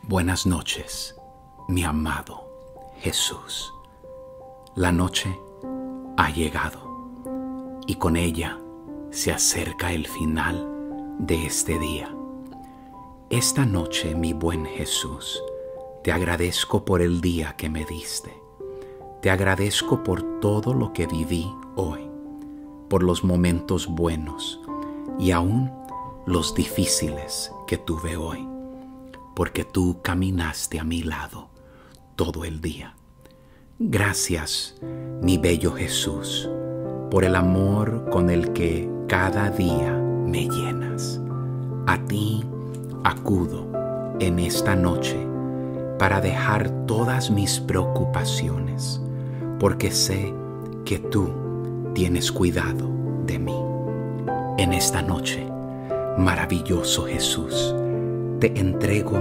Buenas noches, mi amado Jesús. La noche ha llegado y con ella se acerca el final de este día. Esta noche, mi buen Jesús, te agradezco por el día que me diste. Te agradezco por todo lo que viví hoy, por los momentos buenos y aún los difíciles que tuve hoy, porque tú caminaste a mi lado todo el día. Gracias, mi bello Jesús, por el amor con el que cada día me llenas. A ti acudo en esta noche para dejar todas mis preocupaciones, porque sé que tú tienes cuidado de mí. En esta noche, maravilloso Jesús, te entrego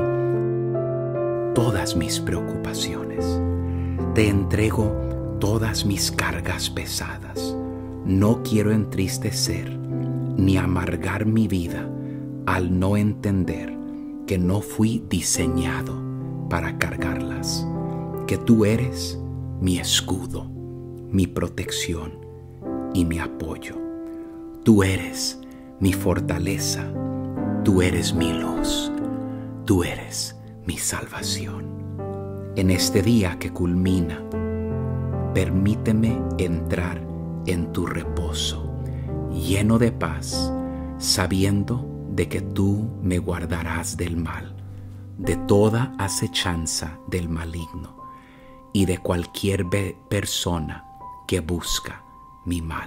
todas mis preocupaciones. Te entrego todas mis cargas pesadas. No quiero entristecer ni amargar mi vida al no entender que no fui diseñado para cargarlas, que tú eres mi escudo, mi protección y mi apoyo. Tú eres mi fortaleza, tú eres mi luz. Tú eres mi salvación. En este día que culmina, permíteme entrar en tu reposo, lleno de paz, sabiendo de que tú me guardarás del mal, de toda acechanza del maligno y de cualquier persona que busca mi mal.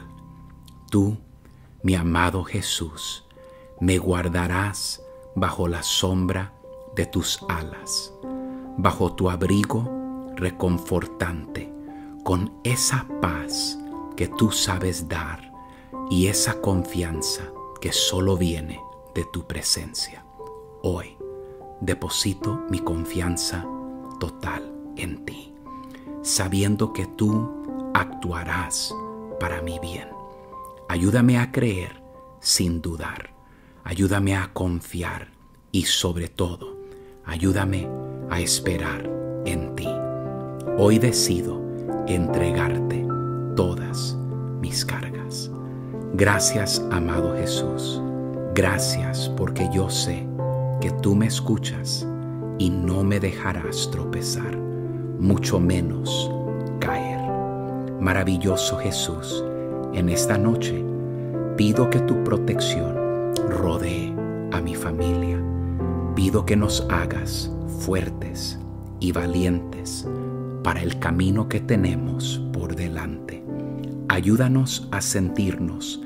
Tú, mi amado Jesús, me guardarás bajo la sombra de tus alas, bajo tu abrigo reconfortante, con esa paz que tú sabes dar y esa confianza que solo viene de tu presencia. Hoy deposito mi confianza total en ti, sabiendo que tú actuarás para mi bien. Ayúdame a creer sin dudar. Ayúdame a confiar y sobre todo, ayúdame a esperar en ti. Hoy decido entregarte todas mis cargas. Gracias, amado Jesús. Gracias porque yo sé que tú me escuchas y no me dejarás tropezar, mucho menos caer. Maravilloso Jesús, en esta noche pido que tu protección rodee a mi familia. Pido que nos hagas fuertes y valientes para el camino que tenemos por delante. Ayúdanos a sentirnos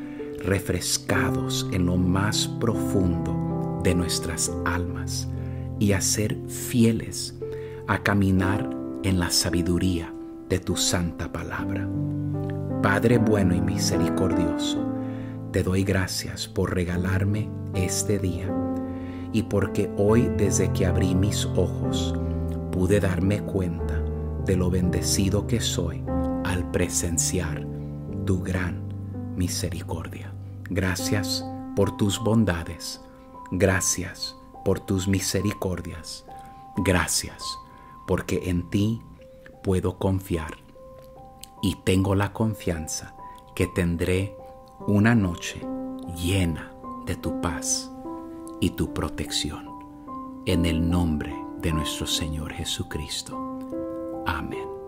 refrescados en lo más profundo de nuestras almas y a ser fieles a caminar en la sabiduría de tu santa palabra. Padre bueno y misericordioso, te doy gracias por regalarme este día y porque hoy, desde que abrí mis ojos, pude darme cuenta de lo bendecido que soy al presenciar tu gran misericordia. Gracias por tus bondades, gracias por tus misericordias, gracias porque en ti puedo confiar y tengo la confianza que tendré una noche llena de tu paz y tu protección. En el nombre de nuestro Señor Jesucristo. Amén.